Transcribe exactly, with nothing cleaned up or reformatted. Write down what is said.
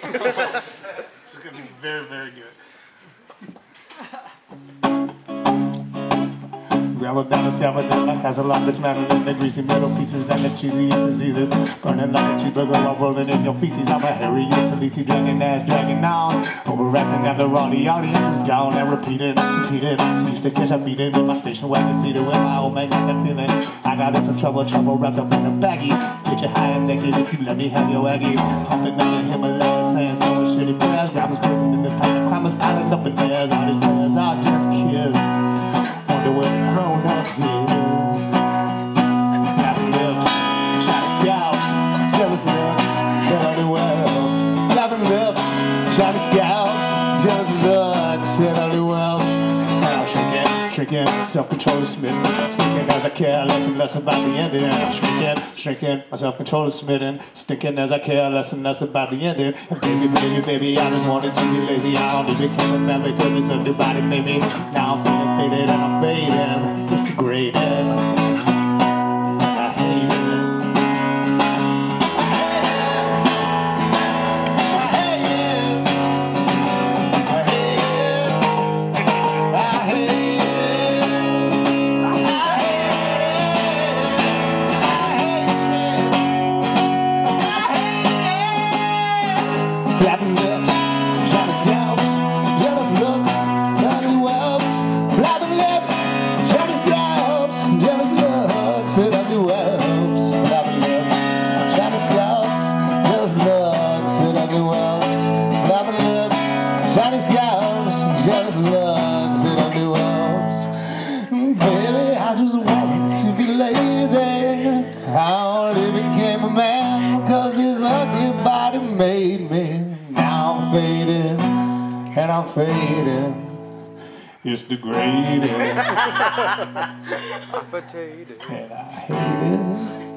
This is going to be very, very good. Gravel down the scaffold like Hasselhoff dismantling in the greasy metal pieces and the cheesy diseases. Burning like a cheeseburger while rolling in your feces. I'm a hairy, police dragging ass, dragging on. Overacting after all the audience is gone. And repeating, repeating. Used to catch a beating in my station wagon seated with my old man got that feeling. I got in some trouble, trouble wrapped up in a baggie. Get you high and naked if you let me have your aggie. Pumping up in Himalayas, saying so much shitty prayers. Grabbers cruising in this pack of crammers piling up in theirs. All these players are just kids. Wonder where the grown-ups is. Laughing lips, shiny scalps, jealous looks, dirty whelps. Laughing lips, shiny scalps, jealous looks, dirty whelps. Now shrinking, shrinking, self-control is smitten. Stinking as I care less and less about the ending. I'm shrinking, shrinking, my self-control is smitten. Stinking as I care less and less about the ending. And baby, baby, baby, I just wanted to be lazy. I only became a man because it's a new body made me. Now I'm feeling faded and I'm fading, just degrading. I hate it. I hate it. I hate it. I hate it. I hate it. Flapping lips, shiny scalps, jealous looks, dirty whelps. Flapping lips, shiny scalps, jealous looks, dirty whelps. Flapping lips, shiny scalps, jealous looks, dirty whelps. Flapping lips, shiny scalps, jealous looks, dirty whelps. Baby, I just wanted to be lazy. I only became a man because this ugly body made me. Now I'm fading, and I'm fading. It's degrading. Potato. And I hate it.